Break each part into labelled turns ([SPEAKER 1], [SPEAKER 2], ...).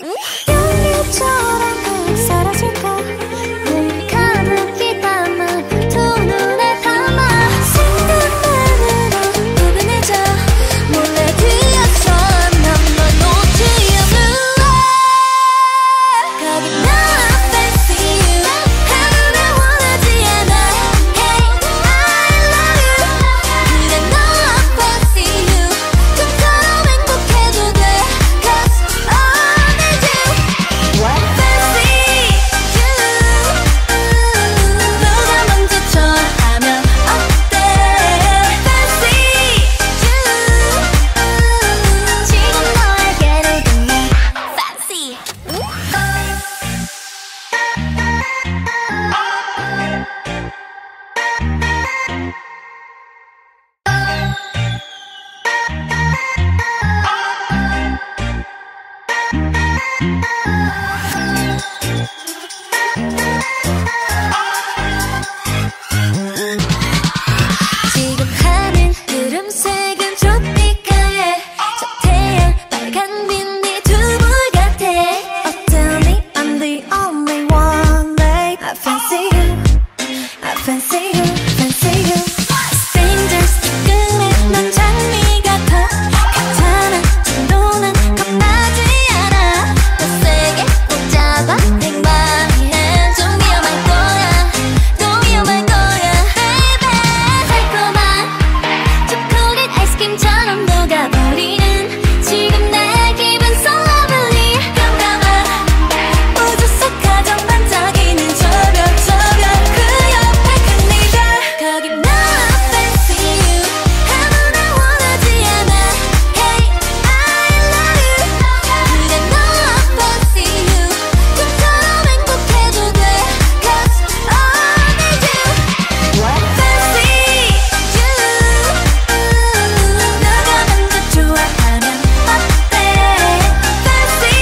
[SPEAKER 1] 연기처럼 꼭 사라질까 늘 가득히 담아 두 눈에 담아 생각만으로 포근해져 몰래 뒤에서 넌 놓지 않을래 거기 나 fancy you 하루를 원하지 않아 Hey I love you 그래 너 fancy you 좀처럼 행복해도 돼 Cause I need you What fancy you 누가 먼저 좋아하면 어때 Fancy you 지금 너에게로 듣네 Fancy 지금 하늘 구름색은 tropica해 저 태양 빨간 빛이 두불 같아 Oh tell me I'm the only one babe I fancy you I fancy you fancy you Strangers 끝에 난 장미 같아 괜찮아 진도는 겁나지 않아 더 세게 붙잡아 내 맘에 좀 위험할 거야 또 위험할 거야 baby 달콤한 초콜릿 아이스크림처럼 녹아버리는 지금 내 기분 so lovely 깜깜한 우주 속 가장 반짝이는 저별 그 옆에 큰 네가 거기 나 fancy you 아무나 원하지 않아 Hey I love you 그래 너 fancy you 좀처럼 행복해도 돼 Cause I need you What fancy you 누가 먼저 좋아하면 어때 Fancy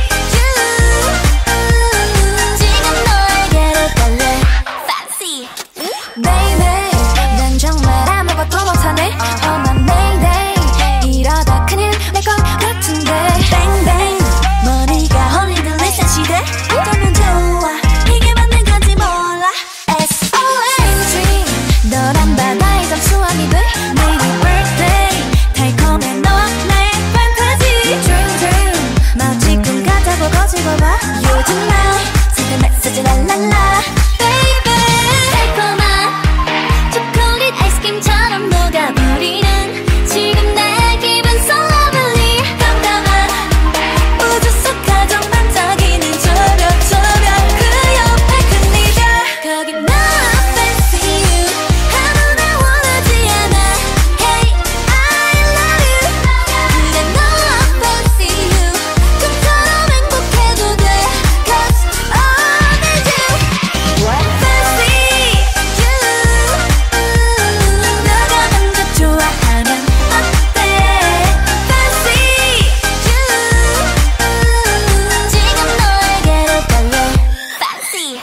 [SPEAKER 1] you 지금 너에게로 갈래 Fancy Baby 난 정말 아무것도 못하네 Oh my mayday 이러다 큰일 날 것 같은데 Bang bang 머리가 흔들리는 시대 어쩌면 좋아 이게 맞는 건지 몰라 SOS Dream 너란 바다의 잠수함이 돼 내일 birthday 달콤해 너와 나의 fantasy Dream dream 마치 꿈 같아 보고 집어봐 요즘 나 지금 메시지 랄랄라 Baby 달콤한 초콜릿 아이스크림처럼 녹아버리는 지금 내 기분 so lovely 깜깜한 우주 속 가장 반짝이는 저별 그 옆에 큰 네가 거기 나 fancy you 아무나 원하지 않아 Hey I love you 그래 너 fancy you 좀처럼 행복해도 돼 Cause I need you What fancy you 누가 먼저 좋아하면 어때 Fancy you 지금 너에게로 갈래 Fancy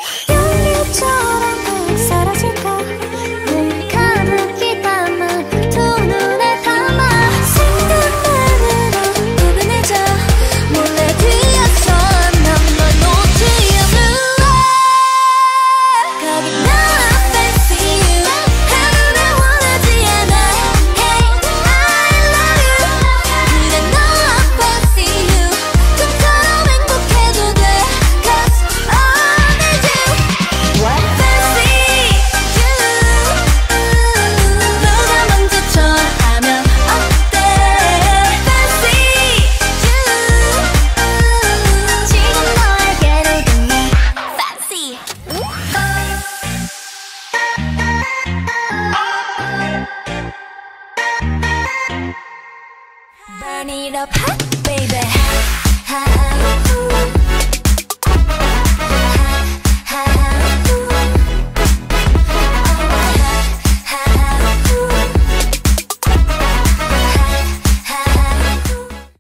[SPEAKER 1] 연기처럼 꼭 사라질까 늘 가득히 담아 두 눈에 담아 생각만으로 포근해져 몰래 뒤에서 넌 놓지 않을래 거기 나 fancy you 하루를 원하지 않아 Hey I love you 그래 너 fancy you 좀처럼 행복해도 돼 Cause I need you What fancy you 누가 먼저 좋아하면 어때 Fancy you 지금 너에게로 듣네 Fancy Burn it up hot baby